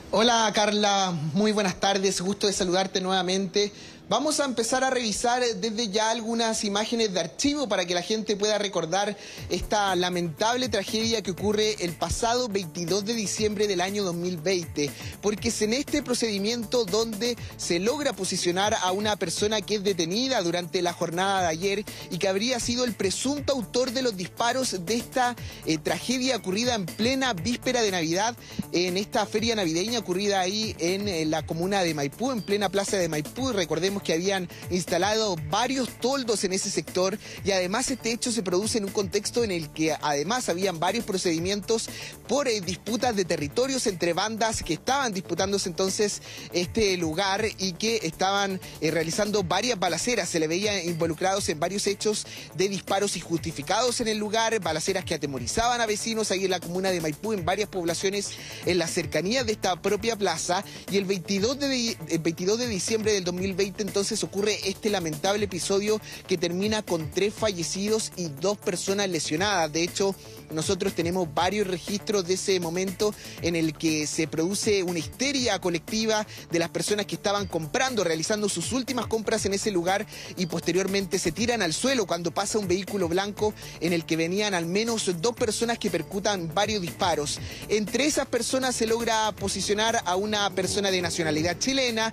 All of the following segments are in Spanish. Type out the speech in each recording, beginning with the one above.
Hola Carla, muy buenas tardes, gusto de saludarte nuevamente. Vamos a empezar a revisar desde ya algunas imágenes de archivo para que la gente pueda recordar esta lamentable tragedia que ocurre el pasado 22 de diciembre del año 2020, porque es en este procedimiento donde se logra posicionar a una persona que es detenida durante la jornada de ayer y que habría sido el presunto autor de los disparos de esta tragedia ocurrida en plena víspera de Navidad, en esta feria navideña ocurrida ahí en la comuna de Maipú, en plena plaza de Maipú. Recordemos que habían instalado varios toldos en ese sector y además este hecho se produce en un contexto en el que además habían varios procedimientos por disputas de territorios entre bandas que estaban disputándose entonces este lugar y que estaban realizando varias balaceras. Se le veía involucrados en varios hechos de disparos injustificados en el lugar, balaceras que atemorizaban a vecinos ahí en la comuna de Maipú, en varias poblaciones en las cercanías de esta propia plaza. Y el 22 de diciembre del 2020 entonces ocurre este lamentable episodio que termina con 3 fallecidos y 2 personas lesionadas. De hecho, nosotros tenemos varios registros de ese momento en el que se produce una histeria colectiva de las personas que estaban comprando, realizando sus últimas compras en ese lugar y posteriormente se tiran al suelo cuando pasa un vehículo blanco en el que venían al menos 2 personas que percutan varios disparos. Entre esas personas se logra posicionar a una persona de nacionalidad chilena,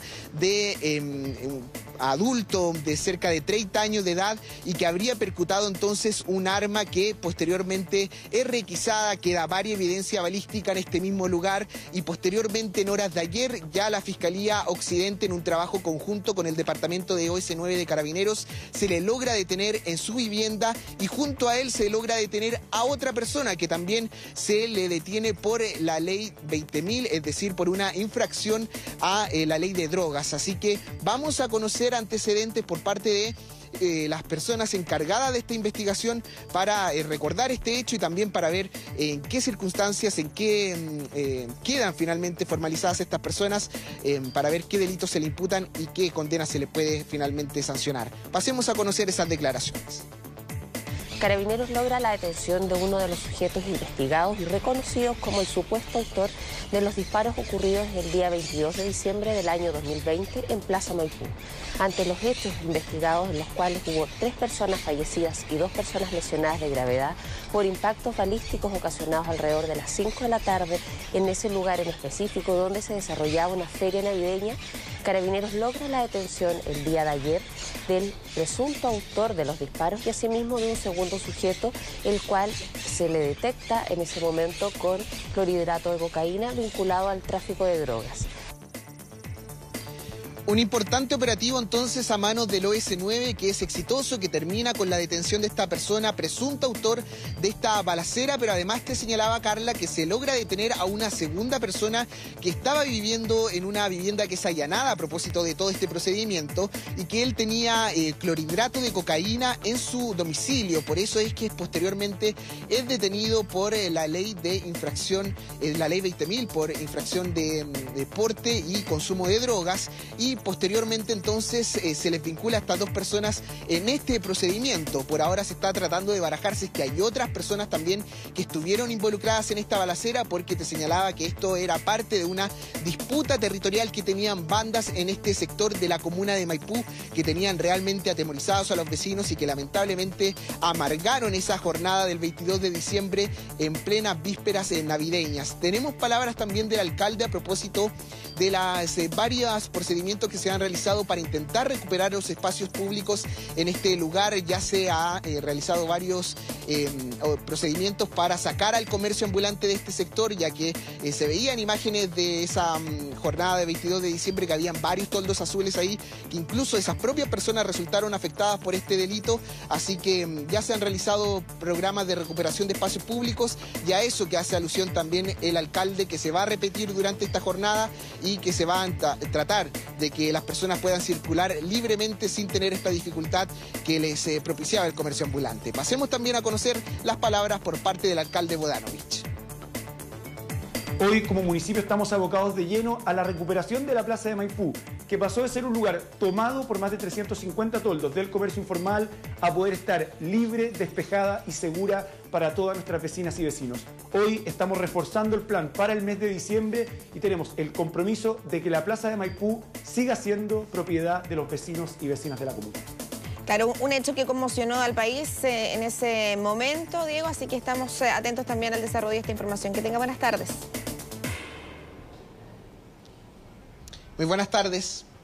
de adulto de cerca de 30 años de edad y que habría percutado entonces un arma que posteriormente es requisada. Queda varia evidencia balística en este mismo lugar y posteriormente en horas de ayer ya la Fiscalía Occidente, en un trabajo conjunto con el Departamento de OS9 de Carabineros, se le logra detener en su vivienda y junto a él se logra detener a otra persona que también se le detiene por la ley 20.000, es decir, por una infracción a la ley de drogas. Así que vamos a conocer antecedentes por parte de las personas encargadas de esta investigación para recordar este hecho y también para ver en qué circunstancias, en qué quedan finalmente formalizadas estas personas, para ver qué delitos se le imputan y qué condena se le puede finalmente sancionar. Pasemos a conocer esas declaraciones. Carabineros logra la detención de uno de los sujetos investigados y reconocidos como el supuesto autor de los disparos ocurridos el día 22 de diciembre del año 2020 en Plaza Maipú. Ante los hechos investigados, en los cuales hubo 3 personas fallecidas y 2 personas lesionadas de gravedad por impactos balísticos ocasionados alrededor de las 5 de la tarde en ese lugar en específico donde se desarrollaba una feria navideña, Carabineros logra la detención el día de ayer del presunto autor de los disparos y asimismo de un segundo sujeto, el cual se le detecta en ese momento con clorhidrato de cocaína vinculado al tráfico de drogas. Un importante operativo entonces a manos del OS9 que es exitoso, que termina con la detención de esta persona, presunto autor de esta balacera, pero además te señalaba, Carla, que se logra detener a una segunda persona que estaba viviendo en una vivienda que es allanada a propósito de todo este procedimiento y que él tenía clorhidrato de cocaína en su domicilio. Por eso es que posteriormente es detenido por la ley de infracción, la ley 20.000, por infracción de porte y consumo de drogas, y posteriormente entonces se les vincula a estas 2 personas en este procedimiento. Por ahora se está tratando de barajar si es que hay otras personas también que estuvieron involucradas en esta balacera, porque te señalaba que esto era parte de una disputa territorial que tenían bandas en este sector de la comuna de Maipú, que tenían realmente atemorizados a los vecinos y que lamentablemente amargaron esa jornada del 22 de diciembre en plenas vísperas navideñas. Tenemos palabras también del alcalde a propósito de las varios procedimientos que se han realizado para intentar recuperar los espacios públicos en este lugar. Ya se ha realizado varios procedimientos para sacar al comercio ambulante de este sector, ya que se veían imágenes de esa jornada de 22 de diciembre que habían varios toldos azules ahí, que incluso esas propias personas resultaron afectadas por este delito. Así que ya se han realizado programas de recuperación de espacios públicos y a eso que hace alusión también el alcalde, que se va a repetir durante esta jornada y que se va a tratar de que las personas puedan circular libremente sin tener esta dificultad que les propiciaba el comercio ambulante. Pasemos también a conocer las palabras por parte del alcalde Bodanovich. Hoy como municipio estamos abocados de lleno a la recuperación de la Plaza de Maipú, que pasó de ser un lugar tomado por más de 350 toldos del comercio informal a poder estar libre, despejada y segura para todas nuestras vecinas y vecinos. Hoy estamos reforzando el plan para el mes de diciembre y tenemos el compromiso de que la Plaza de Maipú siga siendo propiedad de los vecinos y vecinas de la comuna. Claro, un hecho que conmocionó al país en ese momento, Diego, así que estamos atentos también al desarrollo de esta información. Que tenga buenas tardes. Muy buenas tardes.